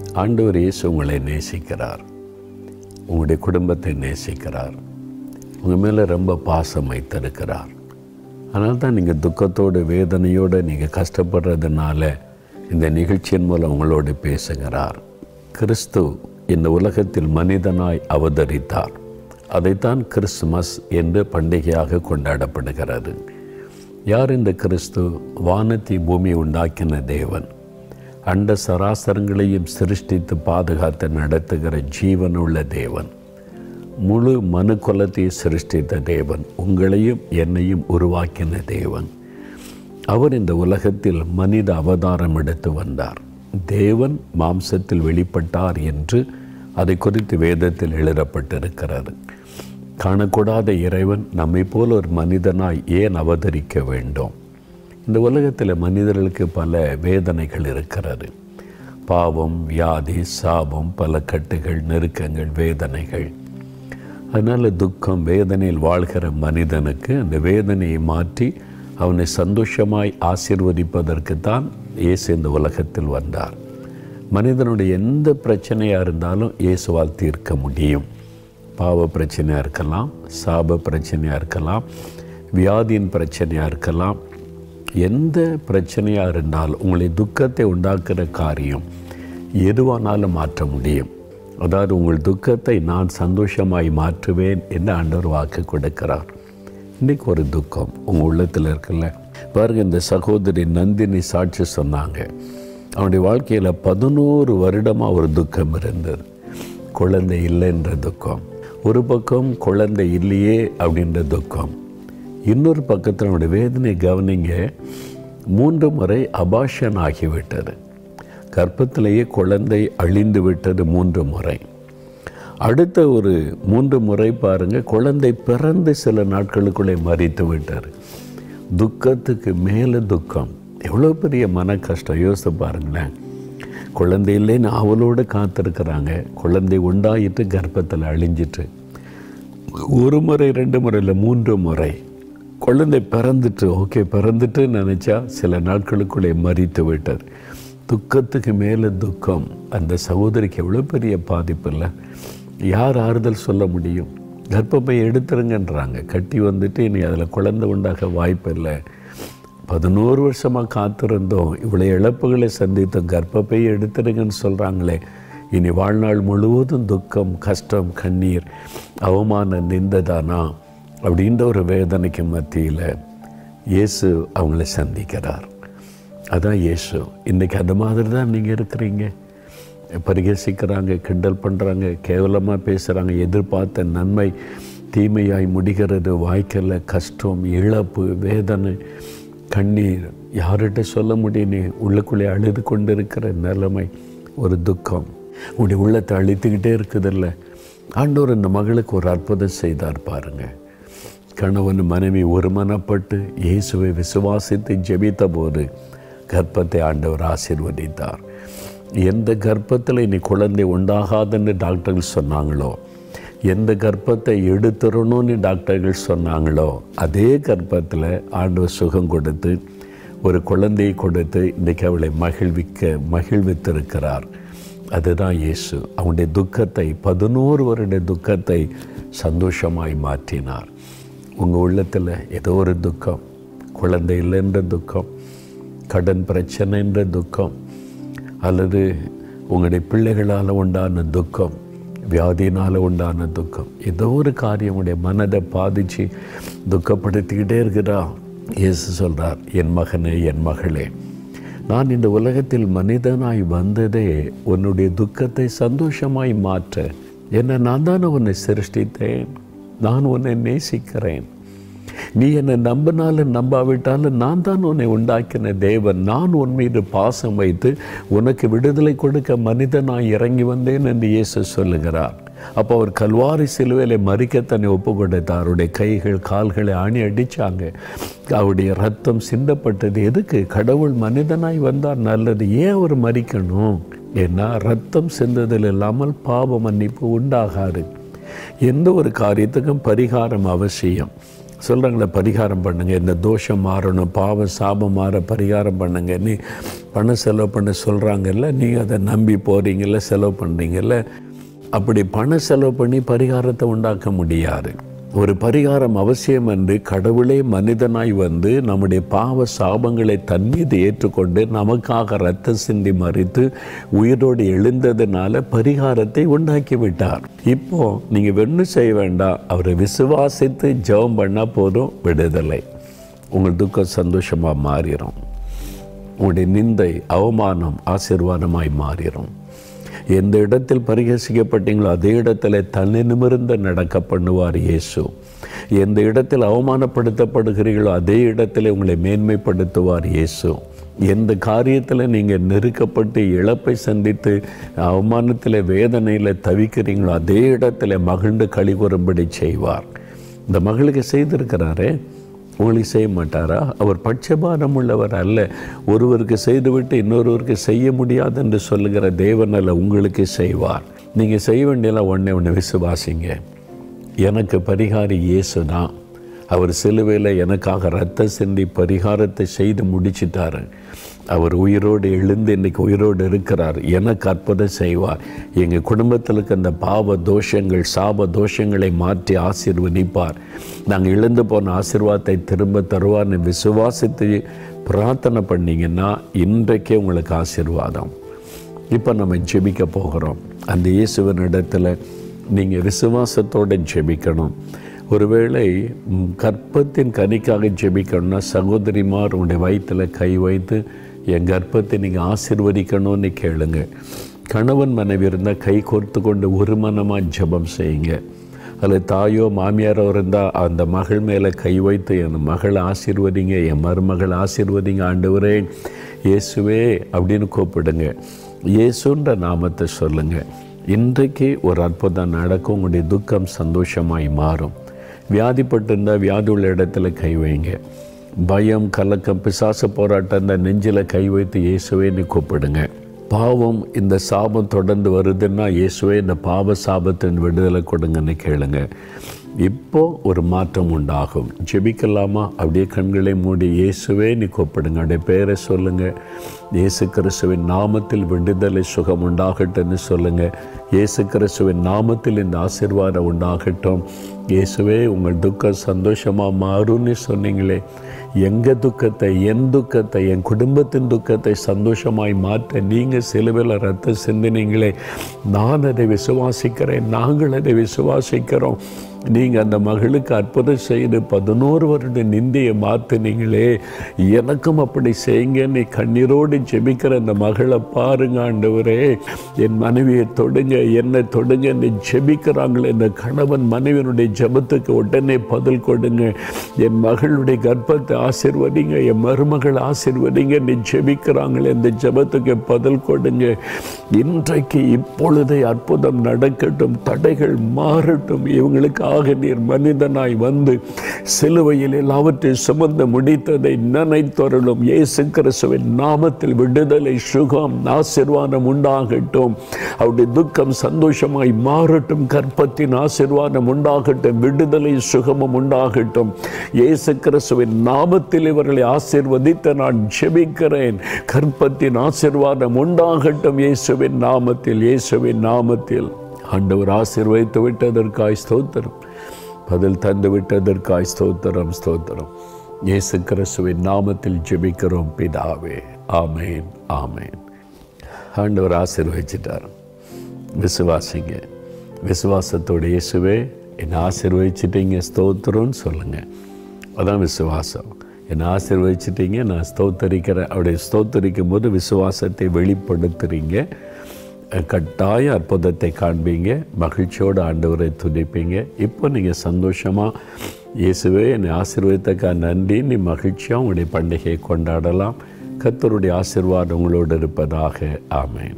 ஆண்டவர் இயேசு உங்களை நேசிக்கிறார், உங்களுடைய குடும்பத்தை நேசிக்கிறார், உங்கள் மேலே ரொம்ப பாசம் வைத்திருக்கிறார். அதனால தான் நீங்கள் துக்கத்தோடு வேதனையோடு நீங்கள் கஷ்டப்படுறதுனால இந்த நிகழ்ச்சியின் மூலம் உங்களோடு பேசுகிறார். கிறிஸ்து இந்த உலகத்தில் மனிதனாய் அவதரித்தார். அதைத்தான் கிறிஸ்துமஸ் என்று பண்டிகையாக கொண்டாடப்படுகிறது. யார் இந்த கிறிஸ்து? வானத்தை பூமி உண்டாக்கின தேவன், அண்ட சராசரங்களையும் சிருஷ்டித்து பாதுகாத்து நடத்துகிற ஜீவனுள்ள தேவன், முழு மனு குலத்தை சிருஷ்டித்த தேவன், உங்களையும் என்னையும் உருவாக்கின தேவன். அவர் இந்த உலகத்தில் மனித அவதாரம் எடுத்து வந்தார். தேவன் மாம்சத்தில் வெளிப்பட்டார் என்று அதை குறித்து வேதத்தில் எழுதப்பட்டிருக்கிறது. காணக்கூடாத இறைவன் நம்மை போல் ஒரு மனிதனாய் ஏன் அவதரிக்க வேண்டும்? இந்த உலகத்தில் மனிதர்களுக்கு பல வேதனைகள் இருக்கிறது. பாவம், வியாதி, சாபம், பல கட்டுகள், நெருக்கங்கள், வேதனைகள். அதனால் துக்கம், வேதனையில் வாழ்கிற மனிதனுக்கு அந்த வேதனையை மாற்றி அவனை சந்தோஷமாய் ஆசீர்வதிப்பதற்கு தான் இயேசு இந்த உலகத்தில் வந்தார். மனிதனுடைய எந்த பிரச்சனையாக இருந்தாலும் இயேசுவால் தீர்க்க முடியும். பாவ பிரச்சனையாக இருக்கலாம், சாப பிரச்சனையாக இருக்கலாம், வியாதியின் பிரச்சனையாக இருக்கலாம். எந்த பிரச்சனையாக இருந்தாலும் உங்களை துக்கத்தை உண்டாக்குற காரியம் எதுவானாலும் மாற்ற முடியும். அதாவது உங்கள் துக்கத்தை நான் சந்தோஷமாய் மாற்றுவேன் என்று ஆண்டவர் வாக்கு கொடுக்கிறார். இன்றைக்கி ஒரு துக்கம் உங்கள் உள்ளத்தில் இருக்குல்ல பாருங்கள். இந்த சகோதரி நந்தினி சாட்சி சொன்னாங்க. அவனுடைய வாழ்க்கையில் 11 வருடமாக ஒரு துக்கம் இருந்தது. குழந்தை இல்லைன்ற துக்கம் ஒரு பக்கம், குழந்தை இல்லையே அப்படின்ற துக்கம் இன்னொரு பக்கத்தில். அவனுடைய வேதனை கவனிங்க, 3 முறை அபார்ஷன் ஆகிவிட்டது. கர்ப்பத்திலேயே குழந்தை அழிந்து விட்டது 3 முறை. அடுத்த ஒரு 3 முறை பாருங்கள், குழந்தை பிறந்து சில நாட்களுக்குள்ளே மரித்து விட்டார். துக்கத்துக்கு மேலே துக்கம். எவ்வளோ பெரிய மன கஷ்டம் யோசித்து பாருங்களேன். குழந்தை இல்லைன்னு அவளோடு காத்திருக்கிறாங்க. குழந்தை உண்டாயிட்டு கர்ப்பத்தில் அழிஞ்சிட்டு 1 முறை 2 முறை இல்லை 3 முறை. குழந்தை பிறந்துட்டு ஓகே பிறந்துட்டு நினச்சா சில நாட்களுக்குள்ளே மரித்து விட்டார். துக்கத்துக்கு மேலே துக்கம். அந்த சகோதரிக்கு எவ்வளோ பெரிய பாதிப்பு இல்லை. யார் ஆறுதல் சொல்ல முடியும்? கர்ப்பப்பை எடுத்துருங்கன்றாங்க. கட்டி வந்துட்டு இனி அதில் குழந்தை உண்டாக வாய்ப்பு இல்லை. 11 வருஷமாக காத்திருந்தோம், இவ்வளோ இழப்புகளை சந்தித்தோம், கர்ப்பப்பை எடுத்துருங்கன்னு சொல்கிறாங்களே. இனி வாழ்நாள் முழுவதும் துக்கம், கஷ்டம், கண்ணீர், அவமானம், நிந்ததானா அப்படின்ற ஒரு வேதனைக்கு மத்தியில் இயேசு அவங்கள சந்திக்கிறார். அதான் இயேசு. இன்றைக்கி அது மாதிரி தான் நீங்கள் இருக்கிறீங்க. பரிகசிக்கிறாங்க, கிண்டல் பண்ணுறாங்க, கேவலமாக பேசுகிறாங்க. எதிர்பார்த்த நன்மை தீமையாய் முடிகிறது. வாய்க்கல, கஷ்டம், இழப்பு, வேதனை, கண்ணீர், யார்கிட்ட சொல்ல முடியும்? நீ உள்ளுக்குள்ளே அழுது கொண்டு இருக்கிற நிலைமை, ஒரு துக்கம் உடைய உள்ளத்தை அழித்துக்கிட்டே இருக்குதில்ல. ஆண்டவர் இந்த மகளுக்கு ஒரு அற்புதம் செய்தார் பாருங்கள். கணவன் மனைவி ஒருமனப்பட்டு இயேசுவை விசுவாசித்து ஜெபித்த போது கர்ப்பத்தை ஆண்டவர் ஆசீர்வதித்தார். எந்த கர்ப்பத்தில் இனி குழந்தை உண்டாகாதுன்னு டாக்டர்கள் சொன்னாங்களோ, எந்த கர்ப்பத்தை எடுத்துடணும்னு டாக்டர்கள் சொன்னாங்களோ, அதே கர்ப்பத்தில் ஆண்டவர் சுகம் கொடுத்து ஒரு குழந்தையை கொடுத்து இன்றைக்கு அவளை மகிழ்வித்திருக்கிறார். அதுதான் இயேசு. அவனுடைய துக்கத்தை 11 வருட துக்கத்தை சந்தோஷமாய் மாற்றினார். உங்கள் உள்ளத்தில் ஏதோ ஒரு துக்கம், குழந்தை இல்லைன்ற துக்கம், கடன் பிரச்சனைன்ற துக்கம், அல்லது உங்களுடைய பிள்ளைகளால் உண்டான துக்கம், வியாதியினால் உண்டான துக்கம், ஏதோ ஒரு காரியம் உடைய மனதை பாதித்து துக்கப்படுத்திக்கிட்டே இருக்கிறா. இயேசு சொல்கிறார், என் மகனே, என் மகளே, நான் இந்த உலகத்தில் மனிதனாய் வந்ததே உன்னுடைய துக்கத்தை சந்தோஷமாய் மாற்ற. என்ன, நான் தானே உன்னை சிருஷ்டித்தேன், நான் உன்னை நேசிக்கிறேன். நீ என்னை நம்பினாலும் நம்பாவிட்டாலும் நான் தான் உன்னை உண்டாக்கின தேவன். நான் உன் மீது பாசம் வைத்து உனக்கு விடுதலை கொடுக்க மனிதனாய் இறங்கி வந்தேன் என்று இயேசு சொல்லுகிறார். அப்போ அவர் கல்வாரி சிலுவையில் மறிக்க தன்னை ஒப்பு கொடுத்தார். அவருடைய கைகள் கால்களை ஆணி அடித்தாங்க. அவருடைய ரத்தம் சிந்தப்பட்டது. எதுக்கு? கடவுள் மனிதனாய் வந்தார், நல்லது. ஏன் அவர் மறிக்கணும்? ஏன்னா ரத்தம் சிந்ததில் இல்லாமல் பாவ மன்னிப்பு உண்டாகாது. எந்த ஒரு காரியத்துக்கும் பரிகாரம் அவசியம். சொல்கிறாங்களே பரிகாரம் பண்ணுங்கள், இந்த தோஷம் மாறணும், பாவம் சாபம் மாற பரிகாரம் பண்ணுங்க, நீ பணம் செலவு பண்ண சொல்கிறாங்கல்ல, நீங்கள் அதை நம்பி போகிறீங்கல்ல, செலவு பண்ணுறீங்கல்ல. அப்படி பணம் செலவு பண்ணி பரிகாரத்தை உண்டாக்க முடியாது. ஒரு பரிகாரம் அவசியம் என்று கடவுளே மனிதனாய் வந்து நம்முடைய பாவ சாபங்களை தன் மீது ஏற்றுக்கொண்டு நமக்காக இரத்தம் சிந்தி மறித்து உயிரோடு எழுந்ததுனால பரிகாரத்தை உண்டாக்கி விட்டார். இப்போ நீங்கள் ஒன்றும் செய்ய வேண்டாம், அவரை விசுவாசித்து ஜெபம் பண்ணால் போதும், விடுதலை. உங்கள் துக்கம் சந்தோஷமாக மாறிடும். உங்களுடைய நிந்தை அவமானம் ஆசீர்வாதமாய் மாறிடும். எந்த இடத்தில் பரிகசிக்கப்பட்டீங்களோ அதே இடத்துல தன்னை நிமிர்ந்து நடக்க பண்ணுவார் இயேசு. எந்த இடத்தில் அவமானப்படுத்தப்படுகிறீர்களோ அதே இடத்துல உங்களை மேன்மைப்படுத்துவார் இயேசு. எந்த காரியத்தில் நீங்கள் நெருக்கப்பட்டு இழப்பை சந்தித்து அவமானத்தில் வேதனையில் தவிக்கிறீங்களோ அதே இடத்துல மகிழ்ந்து களி கூறும்படி செய்வார். இந்த மகளுக்கு செய்திருக்கிறாரே, உங்களுக்கு செய்ய மாட்டாரா? அவர் பட்சபாதம் உள்ளவர் அல்ல. ஒருவருக்கு செய்துவிட்டு இன்னொருவருக்கு செய்ய முடியாது என்று சொல்லுகிற தேவன் அல்ல, உங்களுக்கு செய்வார். நீங்கள் செய்ய வேண்டியெல்லாம் ஒன்று விசுவாசிங்க. எனக்கு பரிகாரி இயேசு தான். அவர் சிலுவையில் எனக்காக இரத்தம் சிந்தி பரிகாரத்தை செய்து முடிச்சிட்டாரு. அவர் உயிரோடு எழுந்து இன்றைக்கி உயிரோடு இருக்கிறார். எனக்கு அற்புதம் செய்வார். எங்கள் குடும்பத்தில் இருக்க அந்த பாவ தோஷங்கள் சாப தோஷங்களை மாற்றி ஆசீர்வதிப்பார். நாங்கள் இழந்து போன ஆசீர்வாதத்தை திரும்ப தருவார்னு விசுவாசித்து பிரார்த்தனை பண்ணிங்கன்னா இன்றைக்கே உங்களுக்கு ஆசீர்வாதம். இப்போ நம்ம ஜெபிக்க போகிறோம். அந்த இயேசுவின் இடத்துல நீங்கள் விசுவாசத்தோடு ஜெபிக்கணும். ஒருவேளை கர்ப்பத்தின் கனிக்காக ஜெபிக்கணும்னா சகோதரிமார் உங்களுடைய வயிற்றில் கை வைத்து என் கர்ப்பத்தை நீங்கள் ஆசீர்வதிக்கணும்னு கேளுங்க. கணவன் மனைவி இருந்தால் கை கோர்த்து கொண்டு ஒரு மனமாக ஜெபம் செய்யுங்க. அதில் தாயோ மாமியாரோ இருந்தால் அந்த மகள் மேலே கை வைத்து என் மகளை ஆசீர்வதிங்க, என் மருமகள் ஆசீர்வதிங்க, ஆண்டவரே இயேசுவே அப்படின்னு கூப்பிடுங்க. இயேசுன்ற நாமத்தை சொல்லுங்கள். இன்றைக்கு ஒரு அற்புதம் நடக்கும். உங்களுடைய துக்கம் சந்தோஷமாய் மாறும். வியாதிப்பட்டிருந்தால் வியாதி உள்ள இடத்துல கை வைங்க. பயம் கலக்கம் பிசாசு போராட்டம் இந்த நெஞ்சில் கை வைத்து இயேசுவேன்னு கூப்பிடுங்க. பாவம் இந்த சாபம் தொடர்ந்து வருதுன்னா இயேசுவே இந்த பாவ சாபத்தின் விடுதலை கொடுங்கன்னு கேளுங்க. இப்போ ஒரு மாற்றம் உண்டாகும். ஜெபிக்கலாமா? அப்படியே கண்களை மூடி இயேசுவே நீ கூப்பிடுங்க. அப்படியே பேரை சொல்லுங்கள். இயேசு கிறிஸ்துவின் நாமத்தில் விடுதலை சுகம் உண்டாகட்டும்னு சொல்லுங்கள். இயேசு கிறிஸ்துவின் நாமத்தில் இந்த ஆசீர்வாதம் உண்டாகட்டும். இயேசுவே உங்கள் துக்கம் சந்தோஷமாக மாறும்னு சொன்னீங்களே, எங்கள் துக்கத்தை என் துக்கத்தை என் குடும்பத்தின் துக்கத்தை சந்தோஷமாய் மாற்ற நீங்கள் சிலுவையில் ரத்தம் சிந்தினீங்களே, நான் அதை விசுவாசிக்கிறேன், நாங்கள் அதை விசுவாசிக்கிறோம். நீங்கள் அந்த மகளுக்கு அற்புதம் செய்து 11 வருட நிந்தையை மாற்றினீங்களே, எனக்கும் அப்படி செய்யுங்கன்னு கண்ணீரோடு ஜெபிக்கிற அந்த மகளை பாருங்க. ஆண்டவரே என் மனைவியை தொடுங்க, என்னை தொடுங்கன்னு ஜெபிக்கிறாங்களே, இந்த கணவன் மனைவியினுடைய ஜெபத்துக்கு உடனே பதில் கொடுங்க. என் மகளுடைய கர்ப்பத்தை ஆசீர்வதிங்க, என் மருமகள் ஆசீர்வதிங்கன்னு ஜெபிக்கிறாங்களே, இந்த ஜெபத்துக்கு பதில் கொடுங்க. இன்றைக்கு இப்பொழுதே அற்புதம் நடக்கட்டும், தடைகள் மாறட்டும். இவங்களுக்காக நீர் மனிதனாய் வந்து சிலுவையில் எல்லாவற்றையும் சுமந்து முடித்ததை நினைத்தருளும். இயேசு கிறிஸ்துவின் நாமத்தில் விடுதலை சுகம் ஆசீர்வாதம் உண்டாகட்டும். அவருடைய துக்கம் சந்தோஷமாய் மாறட்டும். கர்ப்பத்தின் ஆசீர்வாதம் உண்டாகட்டும். விடுதலை சுகமும் உண்டாகட்டும். இயேசு கிறிஸ்துவின் நாமத்தில் இவர்களை ஆசீர்வதித்து நான் ஜெபிக்கிறேன். கர்ப்பத்தின் ஆசீர்வாதம் உண்டாகட்டும். இயேசுவின் நாமத்தில், இயேசுவின் நாமத்தில். ஆண்டவர் ஆசீர்வதித்து விட்டதற்காய் ஸ்தோத்திரம். பதில் தந்து விட்டதற்காய் ஸ்தோத்திரம், ஸ்தோத்திரம். இயேசு கிறிஸ்துவின் நாமத்தில் ஜெபிக்கிறோம் பிதாவே. ஆமேன், ஆமேன். ஆண்டவர் ஆசீர்வதிச்சிட்டார். விசுவாசிங்க. விசுவாசத்தோடு இயேசுவே என்னை ஆசீர்வதிச்சிட்டீங்க ஸ்தோத்திரம்னு சொல்லுங்கள். அதான் விசுவாசம். என்னை ஆசீர்வதிச்சிட்டீங்க, நான் ஸ்தோத்தரிக்கிறேன். அவருடைய ஸ்தோத்தரிக்கும் போது விசுவாசத்தை வெளிப்படுத்துகிறீங்க. கட்டாய அற்புதத்தை காண்பீங்க. மகிழ்ச்சியோடு ஆண்டவரை துதிப்பீங்க. இப்போ நீங்கள் சந்தோஷமாக இயேசுவே என்னை ஆசீர்வதித்தக்கா நன்றி, நீ மகிழ்ச்சியாக உங்களுடைய பண்டிகையை கொண்டாடலாம். கர்த்தருடைய ஆசீர்வாதம் உங்களோடு இருப்பதாக. ஆமென்.